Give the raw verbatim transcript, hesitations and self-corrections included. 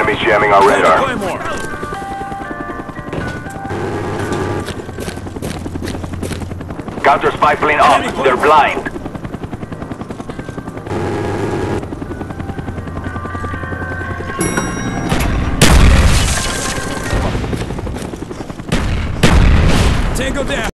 Enemies jamming our radar. Counter spy plane up. They're blind. Tango down.